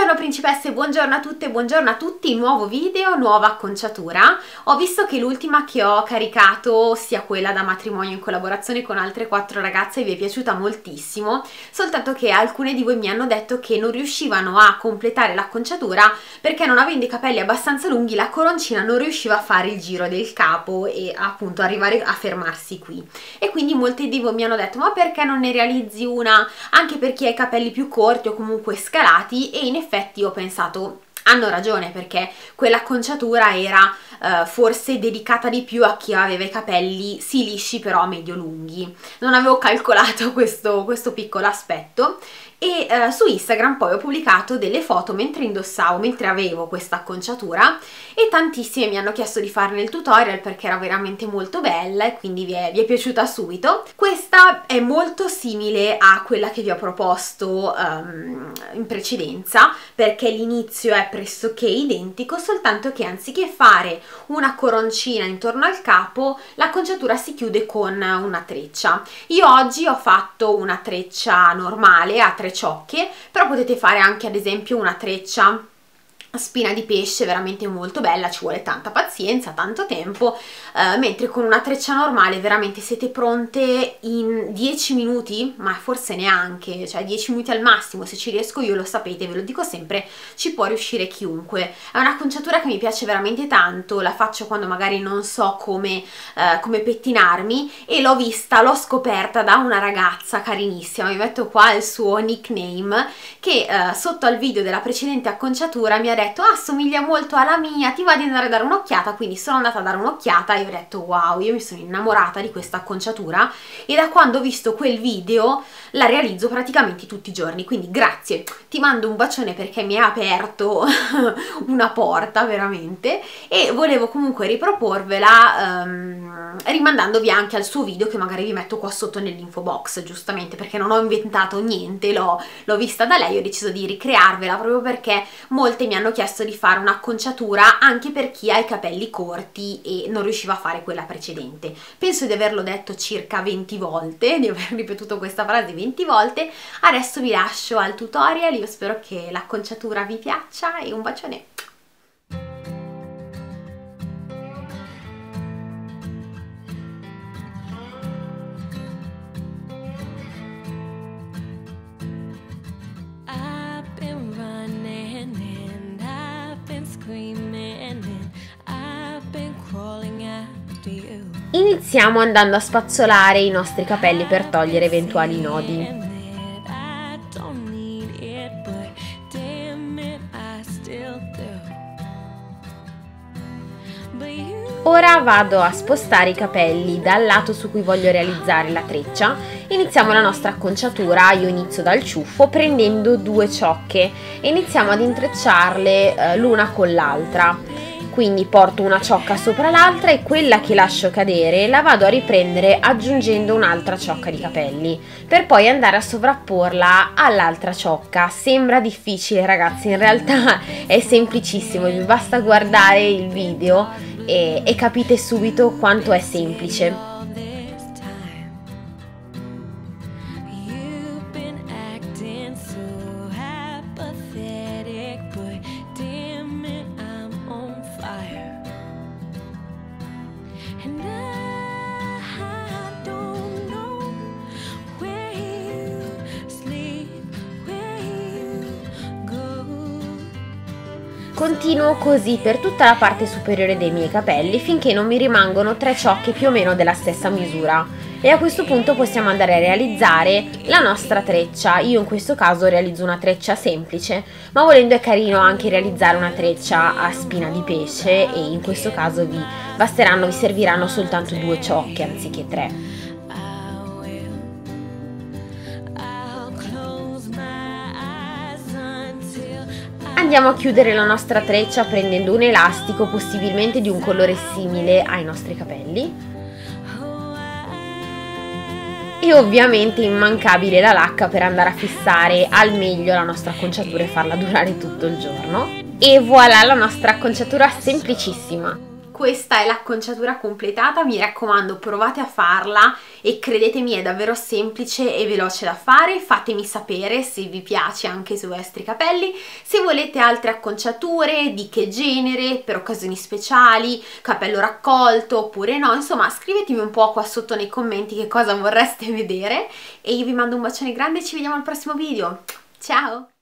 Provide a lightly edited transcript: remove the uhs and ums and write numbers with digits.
Buongiorno principesse, buongiorno a tutte, buongiorno a tutti, nuovo video, nuova acconciatura. Ho visto che l'ultima che ho caricato, sia quella da matrimonio in collaborazione con altre 4 ragazze, vi è piaciuta moltissimo, soltanto che alcune di voi mi hanno detto che non riuscivano a completare l'acconciatura perché, non avendo i capelli abbastanza lunghi, la coroncina non riusciva a fare il giro del capo e appunto arrivare a fermarsi qui. E quindi molti di voi mi hanno detto: ma perché non ne realizzi una anche per chi ha i capelli più corti o comunque scalati? E in effetti ho pensato, hanno ragione, perché quell'acconciatura era forse dedicata di più a chi aveva i capelli sì lisci però medio lunghi. Non avevo calcolato questo piccolo aspetto. E su Instagram poi ho pubblicato delle foto mentre indossavo, mentre avevo questa acconciatura, e tantissime mi hanno chiesto di farne il tutorial perché era veramente molto bella e quindi vi è piaciuta subito. Questa è molto simile a quella che vi ho proposto in precedenza, perché l'inizio è pressoché identico, soltanto che anziché fare una coroncina intorno al capo, l'acconciatura si chiude con una treccia. Io oggi ho fatto una treccia normale a 3 ciocche, però potete fare anche ad esempio una treccia a spina di pesce, veramente molto bella, ci vuole tanta pazienza, tanto tempo, mentre con una treccia normale veramente siete pronte in 10 minuti, ma forse neanche, cioè 10 minuti al massimo. Se ci riesco io, lo sapete, ve lo dico sempre, ci può riuscire chiunque. È un'acconciatura che mi piace veramente tanto, la faccio quando magari non so come pettinarmi, e l'ho vista, l'ho scoperta da una ragazza carinissima, vi metto qua il suo nickname, che sotto al video della precedente acconciatura mi ha detto: ah, somiglia molto alla mia, ti va di andare a dare un'occhiata? Quindi sono andata a dare un'occhiata e ho detto: wow, io mi sono innamorata di questa acconciatura, e da quando ho visto quel video la realizzo praticamente tutti i giorni. Quindi grazie, ti mando un bacione perché mi ha aperto una porta veramente, e volevo comunque riproporvela rimandandovi anche al suo video, che magari vi metto qua sotto nell'info box, giustamente perché non ho inventato niente, l'ho vista da lei, ho deciso di ricrearvela proprio perché molte mi hanno chiesto di fare un'acconciatura anche per chi ha i capelli corti e non riusciva a fare quella precedente. Penso di averlo detto circa 20 volte, di aver ripetuto questa frase 20 volte. Adesso vi lascio al tutorial, io spero che l'acconciatura vi piaccia e un bacione. Iniziamo andando a spazzolare i nostri capelli per togliere eventuali nodi. Ora vado a spostare i capelli dal lato su cui voglio realizzare la treccia. Iniziamo la nostra acconciatura, io inizio dal ciuffo prendendo 2 ciocche e iniziamo ad intrecciarle l'una con l'altra. Quindi porto una ciocca sopra l'altra e quella che lascio cadere la vado a riprendere aggiungendo un'altra ciocca di capelli, per poi andare a sovrapporla all'altra ciocca. Sembra difficile, ragazzi, in realtà è semplicissimo, vi basta guardare il video e capite subito quanto è semplice. Continuo così per tutta la parte superiore dei miei capelli finché non mi rimangono 3 ciocche più o meno della stessa misura, e a questo punto possiamo andare a realizzare la nostra treccia. Io in questo caso realizzo una treccia semplice, ma volendo è carino anche realizzare una treccia a spina di pesce, e in questo caso vi serviranno soltanto 2 ciocche anziché 3. Andiamo a chiudere la nostra treccia prendendo un elastico, possibilmente di un colore simile ai nostri capelli, e ovviamente immancabile la lacca per andare a fissare al meglio la nostra acconciatura e farla durare tutto il giorno. E voilà la nostra acconciatura semplicissima. questa è l'acconciatura completata, mi raccomando provate a farla e credetemi è davvero semplice e veloce da fare. Fatemi sapere se vi piace anche sui vostri capelli, se volete altre acconciature, di che genere, per occasioni speciali, capello raccolto oppure no, insomma scrivetemi un po' qua sotto nei commenti che cosa vorreste vedere e io vi mando un bacione grande e ci vediamo al prossimo video, ciao!